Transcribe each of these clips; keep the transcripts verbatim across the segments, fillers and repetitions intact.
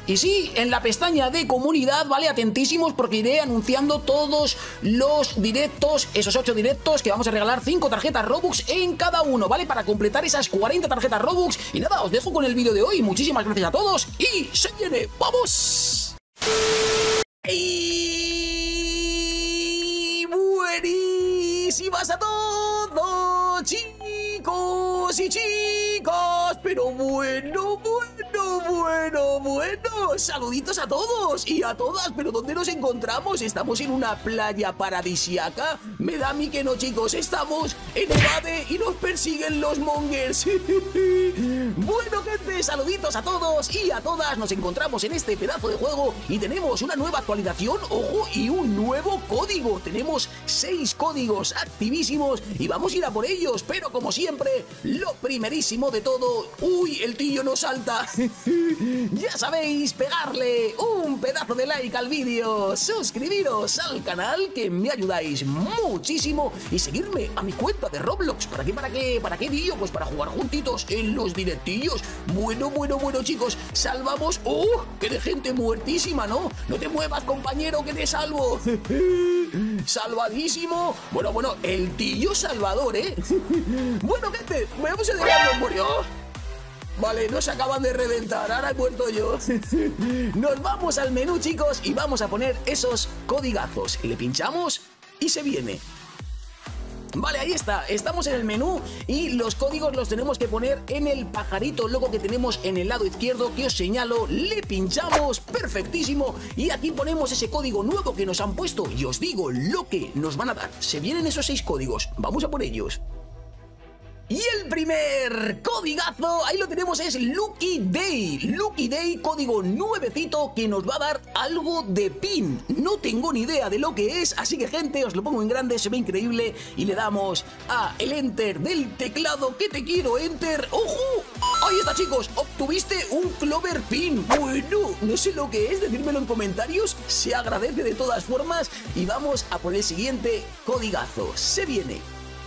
Y sí, en la pestaña de comunidad, ¿vale? Atentísimos porque iré anunciando todos los directos, esos ocho directos que vamos a regalar cinco tarjetas Robux en cada uno, ¿vale? Para completar esas cuarenta tarjetas Robux. Y nada, os dejo con el vídeo de hoy. Muchísimas gracias a todos y se viene. ¡Vamos! ¡Y buenísimas a todos, chicos y chicas! Pero bueno, bueno, bueno, bueno. Saluditos a todos y a todas. ¿Pero dónde nos encontramos? ¿Estamos en una playa paradisiaca? Me da a mí que no, chicos. Estamos en Evade y nos persiguen los mongers. Bueno, gente, saluditos a todos y a todas. Nos encontramos en este pedazo de juego y tenemos una nueva actualización, ojo, y un nuevo código. Tenemos seis códigos activísimos y vamos a ir a por ellos. Pero como siempre, lo primerísimo de todo... ¡Uy, el tío no salta! Ya sabéis, pegarle un pedazo de like al vídeo, suscribiros al canal, que me ayudáis muchísimo, y seguirme a mi cuenta de Roblox. ¿Para qué, para qué, para qué vídeo? Pues para jugar juntitos en los directillos. Bueno, bueno, bueno, chicos, salvamos... ¡Oh! ¡Que de gente muertísima!, ¿no? No te muevas, compañero, que te salvo. Salvadísimo. Bueno, bueno, el tío salvador, ¿eh? Bueno, gente, vamos a dejarlo, murió. Vale, nos acaban de reventar, ahora he muerto yo. Nos vamos al menú, chicos, y vamos a poner esos codigazos. Le pinchamos y se viene. Vale, ahí está, estamos en el menú y los códigos los tenemos que poner en el pajarito loco que tenemos en el lado izquierdo, que os señalo. Le pinchamos, perfectísimo, y aquí ponemos ese código nuevo que nos han puesto y os digo lo que nos van a dar. Se vienen esos seis códigos, vamos a por ellos. Y el primer codigazo, ahí lo tenemos, es Lucky Day. Lucky Day, código nuevecito que nos va a dar algo de pin. No tengo ni idea de lo que es, así que, gente, os lo pongo en grande, se ve increíble. Y le damos a el enter del teclado, que te quiero, enter. ¡Ojo! Ahí está, chicos, obtuviste un Clover Pin. Bueno, no sé lo que es, decírmelo en comentarios, se agradece de todas formas. Y vamos a por el siguiente codigazo, se viene.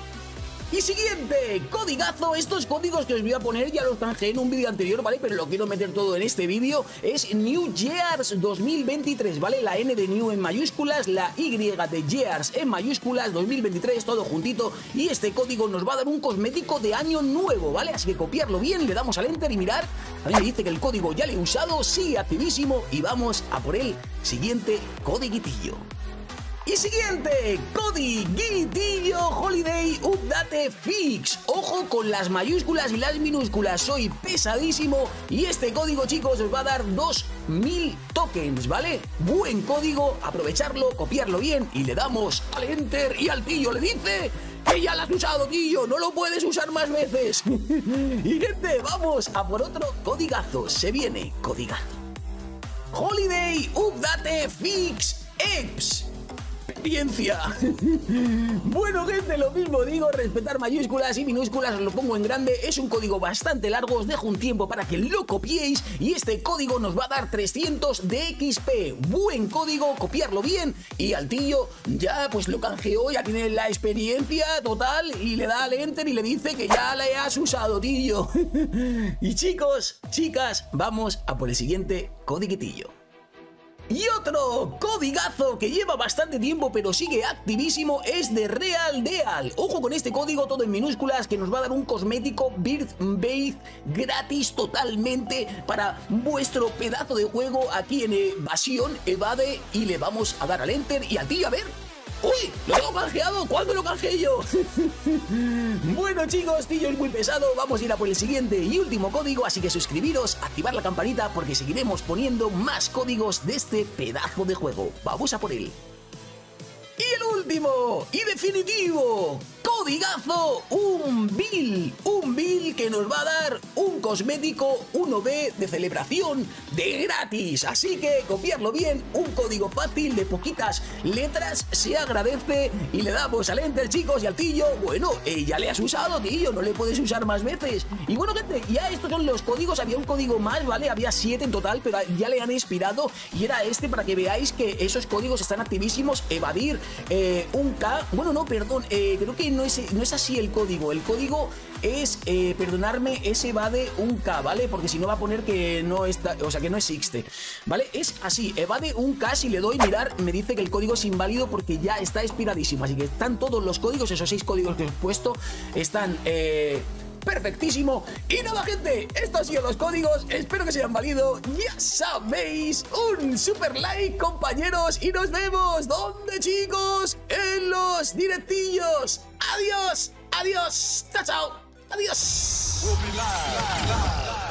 Y siguiente codigazo, estos códigos que os voy a poner ya los canjeé en un vídeo anterior, ¿vale? Pero lo quiero meter todo en este vídeo. Es New Years dos mil veintitrés, ¿vale? La N de New en mayúsculas, la Y de Years en mayúsculas, dos mil veintitrés, todo juntito. Y este código nos va a dar un cosmético de año nuevo, ¿vale? Así que copiarlo bien, le damos al enter y mirar. A mí me dice que el código ya lo he usado, sí, activísimo. Y vamos a por el siguiente codiguitillo. Y siguiente, codiguitillo Holiday Update Fix. Ojo con las mayúsculas y las minúsculas, soy pesadísimo. Y este código, chicos, os va a dar dos mil tokens, ¿vale? Buen código, aprovecharlo, copiarlo bien. Y le damos al enter y al tío le dice... que ya lo has usado, tío, no lo puedes usar más veces. Y, gente, vamos a por otro codigazo. Se viene codigazo. Holiday Update Fix X. Experiencia. Bueno, gente, lo mismo digo, respetar mayúsculas y minúsculas, os lo pongo en grande. Es un código bastante largo, os dejo un tiempo para que lo copiéis. Y este código nos va a dar trescientos de X P. Buen código, copiarlo bien. Y al tío ya pues lo canjeó, ya tiene la experiencia total. Y le da al enter y le dice que ya la has usado, tío. Y, chicos, chicas, vamos a por el siguiente codiguitillo. Y otro codigazo que lleva bastante tiempo pero sigue activísimo es de Real Deal. Ojo con este código, todo en minúsculas, que nos va a dar un cosmético Birth Base gratis totalmente para vuestro pedazo de juego aquí en Evasión, Evade. Y le vamos a dar al enter y al tío, a ver... ¡Uy! ¡Lo tengo canjeado! ¿Cuándo lo canjeé yo? Bueno, chicos, tío es muy pesado. Vamos a ir a por el siguiente y último código. Así que suscribiros, activar la campanita, porque seguiremos poniendo más códigos de este pedazo de juego. Vamos a por él. Y el último y definitivo codigazo, un bill, un bill que nos va a dar un cosmético uno B de celebración de gratis. Así que copiarlo bien, un código fácil de poquitas letras, se agradece. Y le damos al enter, chicos, y al tío, bueno, eh, ya le has usado, tío, no le puedes usar más veces. Y bueno, gente, ya estos son los códigos. Había un código más, ¿vale? Había siete en total, pero ya le han expirado y era este, para que veáis que esos códigos están activísimos. Evadir, eh, un K, bueno, no, perdón, eh, creo que no es es, no es así el código. El código es, eh, perdonarme, es evade un K, ¿vale? Porque si no va a poner que no está, o sea, que no existe, ¿vale? Es así, evade un K, si le doy, mirar, me dice que el código es inválido porque ya está expiradísimo. Así que están todos los códigos, esos seis códigos que os he puesto, están, eh... perfectísimo. Y nada, gente, estos han sido los códigos. Espero que se hayan valido. Ya sabéis, un super like, compañeros. Y nos vemos, ¿dónde, chicos? En los directillos. Adiós, adiós, chao, chao. Adiós.